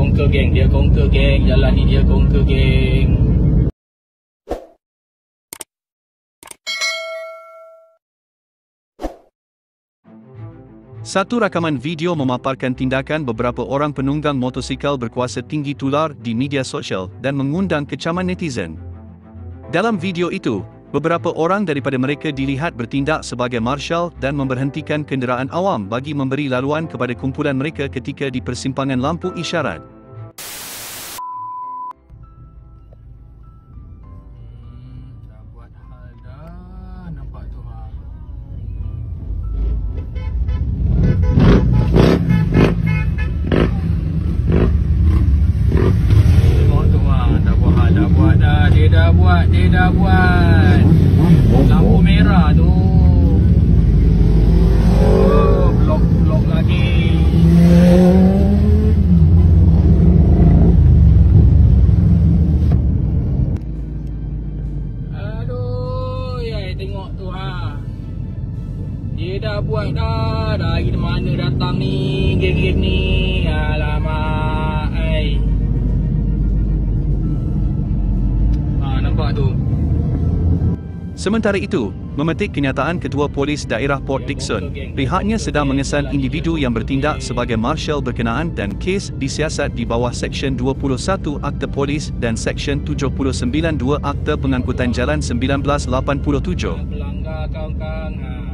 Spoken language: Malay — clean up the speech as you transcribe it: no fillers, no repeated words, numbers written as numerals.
conquer geng, dia conquer geng. Jalan ni dia conquer geng. Satu rakaman video memaparkan tindakan beberapa orang penunggang motosikal berkuasa tinggi tular di media sosial dan mengundang kecaman netizen. Dalam video itu, beberapa orang daripada mereka dilihat bertindak sebagai marshal dan memberhentikan kenderaan awam bagi memberi laluan kepada kumpulan mereka ketika di persimpangan lampu isyarat. Dah buat hal dah. Nampak tu ha. Tengok tu ha. Dah buat hal, dah buat dah. Dia dah buat. Lampu merah tu. Oh, blok lagi. Aduh, yai tengok tu ha. Dia dah buat dah. Dari mana datang ni geng-geng ni. Alamak, ai. Ha, nampak tu. Sementara itu, memetik kenyataan Ketua Polis Daerah Port Dickson, pihaknya sedang mengesan individu yang bertindak sebagai marshal berkenaan dan kes disiasat di bawah Seksyen 21 Akta Polis dan Seksyen 792 Akta Pengangkutan Jalan 1987. Pelanggar kawan-kawan. Ha.